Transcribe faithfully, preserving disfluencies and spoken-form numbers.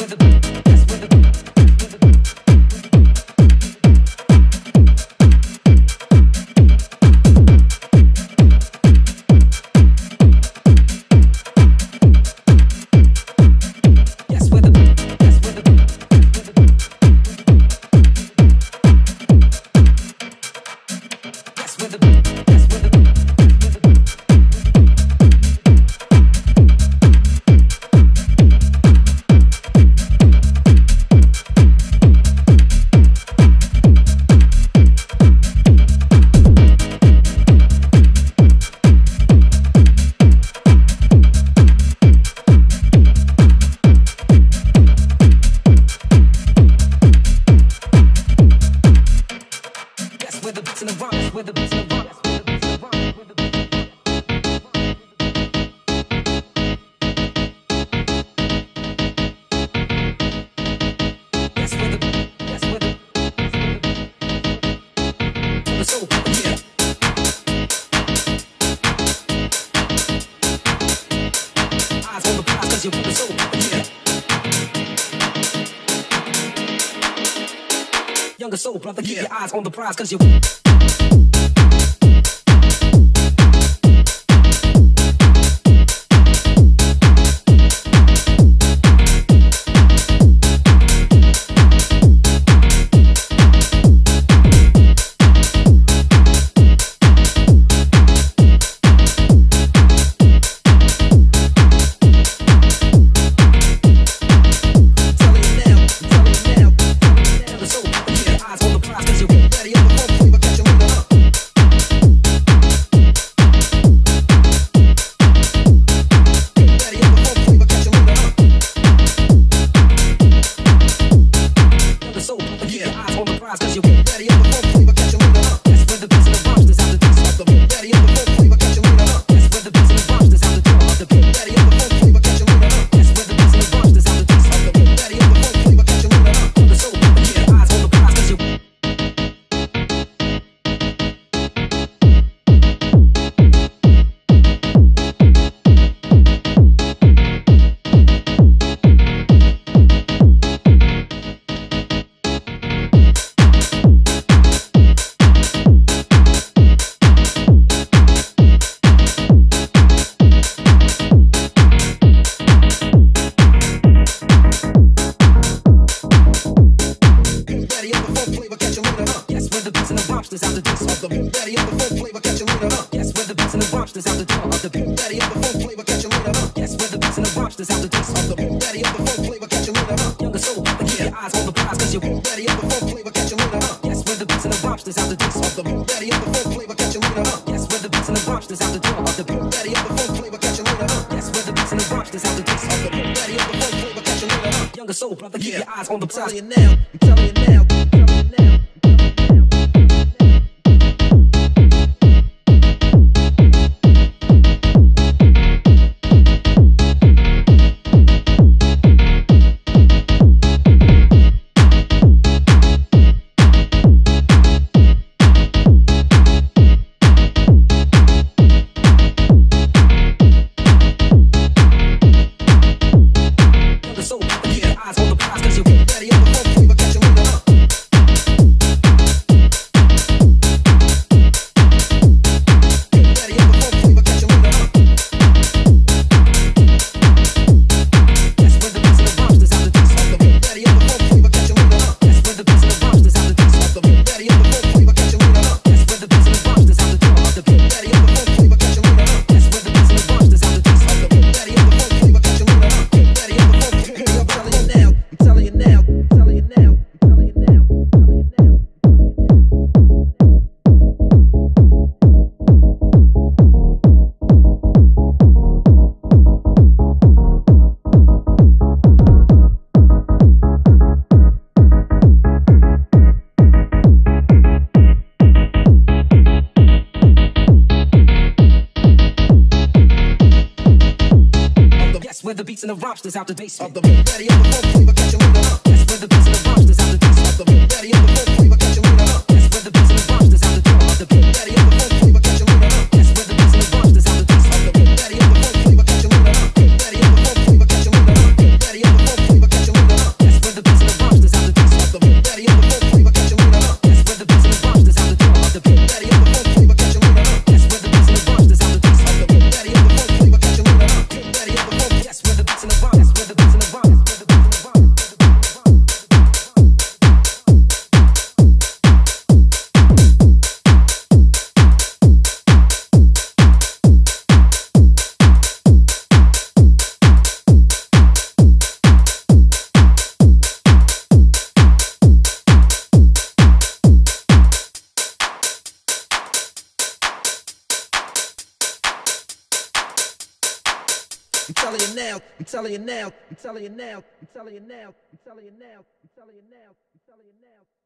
Younger soul, brother, keep yeah. your eyes on the prize, cause you soul, brother, keep yeah. your eyes on the prize. I'm telling you now, I'm telling you now, I'm telling you now. Where the beats and the rompsters out the basement. Of the daddy of the folk flavor, catch 'em in the hump. That's where the beats and the rompsters out the basement. Of the daddy of the folk flavor, catch 'em in the hump. That's where the beats and the rompsters out the door. Of the daddy of the folk flavor, catch 'em in the hump. That's where the beats and the rompsters out the basement. Of the daddy of the folk flavor, catch 'em in the hump. Daddy of the folk flavor, catch 'em in the hump. Daddy of the folk flavor, catch 'em in the hump. I'm telling you now, I'm telling you now, I'm telling you now, I'm telling you now, I'm telling you now, I'm telling you now, I'm telling you now.